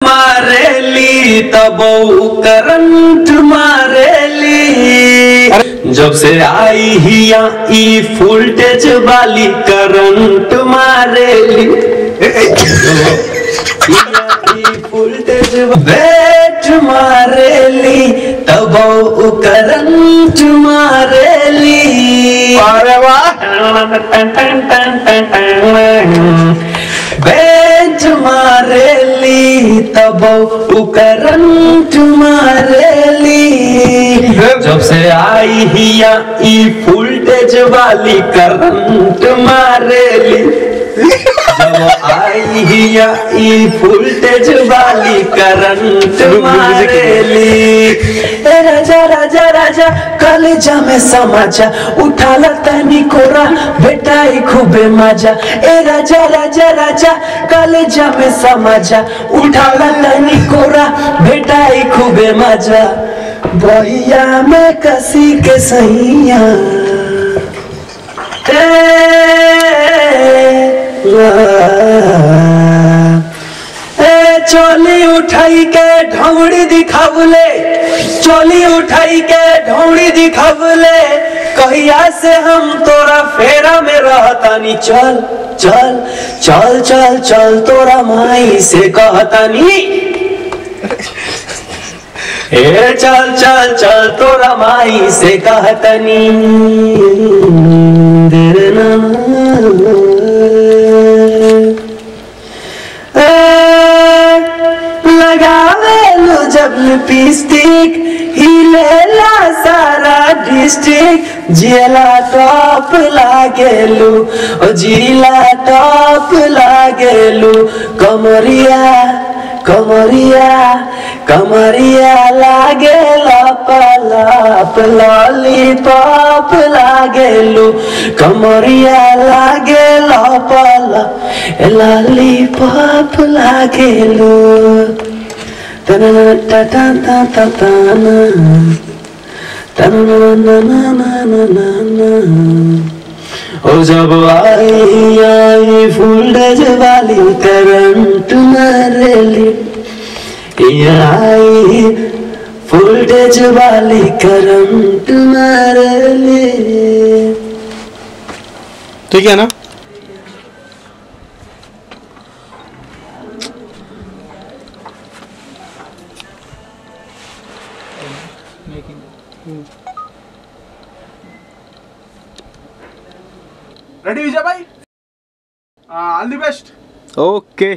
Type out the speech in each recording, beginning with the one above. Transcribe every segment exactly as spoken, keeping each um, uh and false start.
मारेली तब करंट मारेली। जब से आई हिया ई वोल्टेज वाली करंट मारेली। वोल्टेज बैट मारेली तब करंट मारेली। अरे वाह बैट मारेली तब करंट मारेली। जब से आई हिया ई वोल्टेज वाली करंट मारेली। जब आई हिया ई वोल्टेज वाली करंट मारेली। ए राजा राजा राजा कलेजा में समाजा उठाला तनी कोरा बेटा ही खूबे मजा। ए राजा राजा राजा कलेजा में समाजा उठाला तनी कोरा बेटा ही खूबे मजा। बहिया में कसी के सैया चोली उठाई के ढौड़ी दिखावले। चोली उठाई के ढौड़ी दिखावले। कहिया से हम तोरा फेरा में रहतानी। चल चल चल चल चल तोरा माई से कहतानी। ए चल चल चल तोरा माई से कहतानी। लगावेलु जब लिपस्टिक हिलेला सारा डिस्ट्रिक्ट। जिला टॉप लागेलु ओ जिला टॉप लागेलु। कमरिया कमरिया कमरिया लागेला पलाप लॉलीपॉप लागेलु। कमरिया लागेला पलाप लॉलीपॉप लागेलु। तना ता ता ता ता तना तना ना ना ना ना ना। ओ जब आई आई वोल्टेज वाली करंट मारेली। आई वोल्टेज वाली करंट मारेली। ठीक है ना? रेडी विजय भाई? All the best. ओके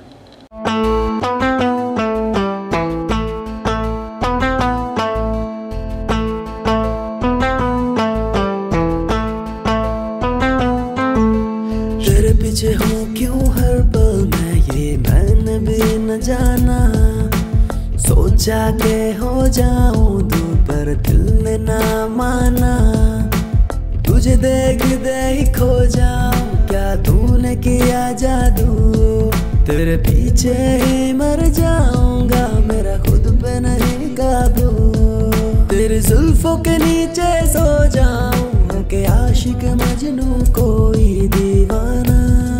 तेरे पीछे हूँ क्यों हर पल में ये मैंने भी न जाना। सोचा के हो जाऊं दूर पर दिल ने ना माना। तुझे देख दे ही खो जाऊं क्या तूने किया जादू। तेरे पीछे ही मर जाऊंगा मेरा खुद पे नहीं काबू। तेरे जुल्फों के नीचे सो जाऊं के आशिक मजनू कोई दीवाना।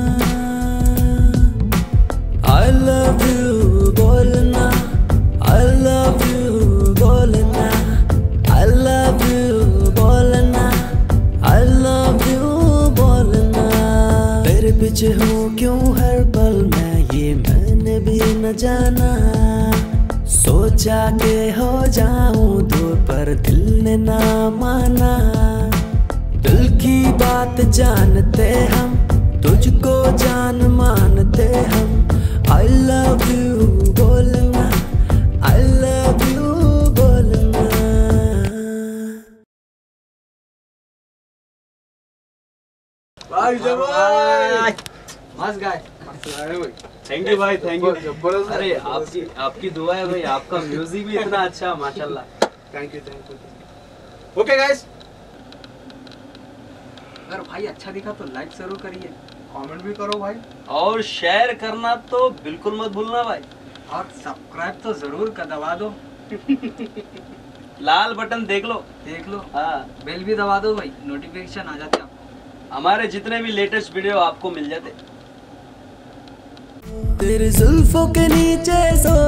I love you बोलना I love you बोलना I love you बोलना I love you बोलना। तेरे पीछे हूँ क्यों हर पल में ये मैंने भी न जाना। सोचा के हो जाऊं दूर पर दिल ने ना माना। दिल की बात जानते हम तुझको जान मानते हम। I love you बोलना I love you बोलना। भाई जब भाई मस्त गाय। थैंक यू भाई, थैंक यू। अरे आपकी आपकी दुआ है भाई, आपका म्यूजिक भी इतना अच्छा माशाल्लाह। Thank you thank you. Okay guys, अगर भाई अच्छा दिखा तो लाइक जरूर करिए, कमेंट भी करो भाई, और शेयर करना तो बिल्कुल मत भूलना भाई, और सब्सक्राइब तो जरूर कर दबा दो। लाल बटन देख लो देख लो, हाँ, बेल भी दबा दो भाई, नोटिफिकेशन आ जाते आपको। हमारे जितने भी लेटेस्ट वीडियो आपको मिल जाते। तेरे जुल्फों के नीचे सो